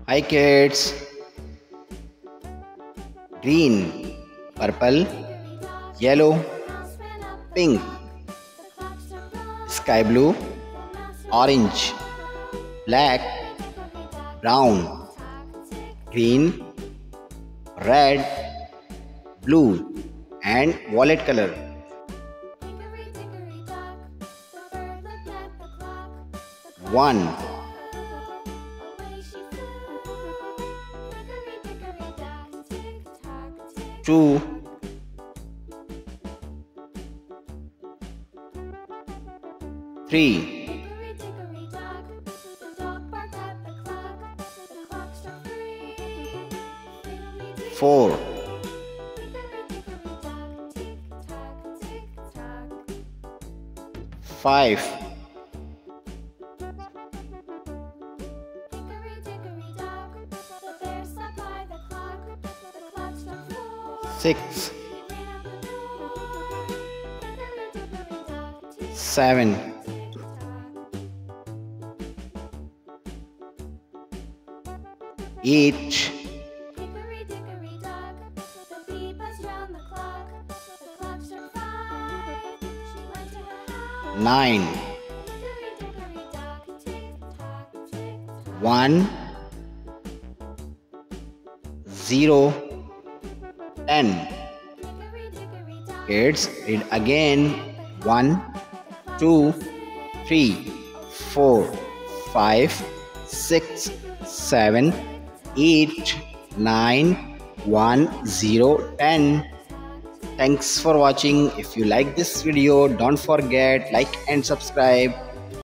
Hi kids. Green, purple, yellow, pink, sky blue, orange, black, brown, green, red, blue and violet color. One, two, three, four, five, six, seven, eight, nine, 1, 0, 10. Kids, read again. 1, 2, 3, 4, 5, 6, 7, 8, 9, 1, 0, 10. Thanks for watching. If you like this video, don't forget like and subscribe.